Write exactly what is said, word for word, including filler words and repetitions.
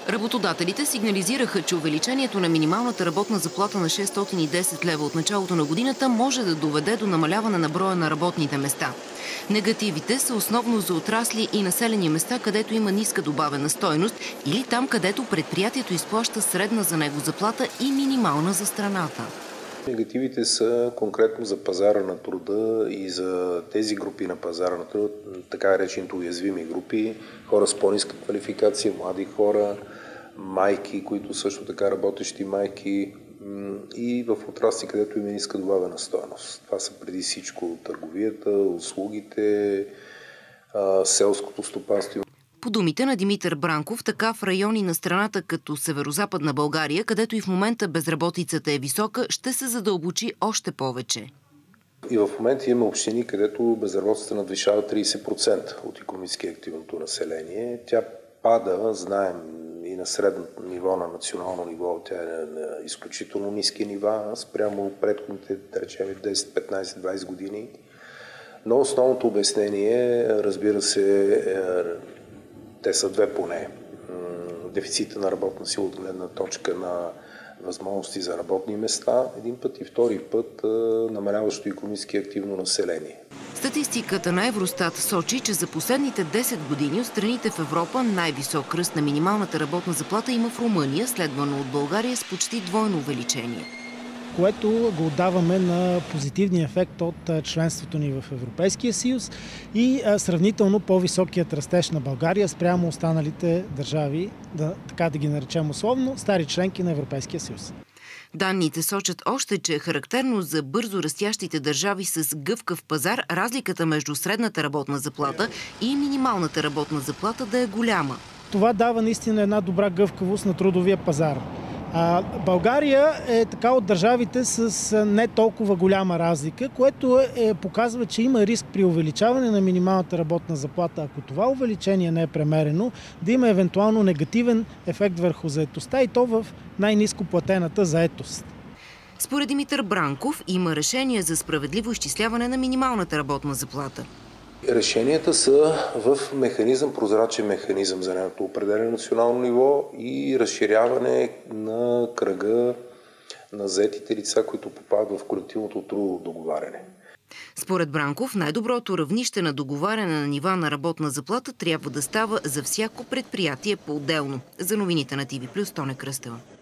Работодателите сигнализираха, че увеличението на минималната работна заплата на шестстотин и десет лева от началото на годината може да доведе до намаляване на броя на работните места. Негативите са основно за отрасли и населени места, където има ниска добавена стойност, или там, където предприятието изплаща средна за него заплата и минимална за страната. Негативите са конкретно за пазара на труда и за тези групи на пазара на труда, така наречените уязвими групи, хора с по-ниска квалификация, млади хора, майки, които също така работещи майки, и в отрасли, където има ниска добавена стойност. Това са преди всичко търговията, услугите, селското стопанство. По думите на Димитър Бранков, така в райони на страната като Северозападна България, където и в момента безработицата е висока, ще се задълбочи още повече. И в момента има общини, където безработицата надвишава трийсет процента от икономически активното население. Тя пада, знаем, и на средно ниво, на национално ниво, тя е на изключително ниски нива, спрямо предходните, да речем, десет, петнайсет, двайсет години. Но основното обяснение, разбира се, е, те са две поне. Дефицита на работна сила от гледна точка на възможности за работни места, един път, и втори път намаляващо икономически активно население. Статистиката на Евростат сочи, че за последните десет години от страните в Европа най-висок ръст на минималната работна заплата има в Румъния, следвано от България с почти двойно увеличение. Което го отдаваме на позитивния ефект от членството ни в Европейския съюз и сравнително по-високият растеж на България спрямо останалите държави, да, така да ги наречем условно, стари членки на Европейския съюз. Данните сочат още, че е характерно за бързо растящите държави с гъвкав пазар разликата между средната работна заплата и минималната работна заплата да е голяма. Това дава наистина една добра гъвкавост на трудовия пазар. А, България е така от държавите с не толкова голяма разлика, което е, показва, че има риск при увеличаване на минималната работна заплата, ако това увеличение не е премерено, да има евентуално негативен ефект върху заетостта, и то в най-ниско платената заетост. Според Димитър Бранков има решение за справедливо изчисляване на минималната работна заплата. Решенията са в механизъм, прозрачен механизъм за нейното определено национално ниво и разширяване на кръга на заетите лица, които попадат в колективното трудово договаряне. Според Бранков, най-доброто равнище на договаряне на нива на работна заплата трябва да става за всяко предприятие по-отделно. За новините на ТВ плюс, Тоня Кръстева.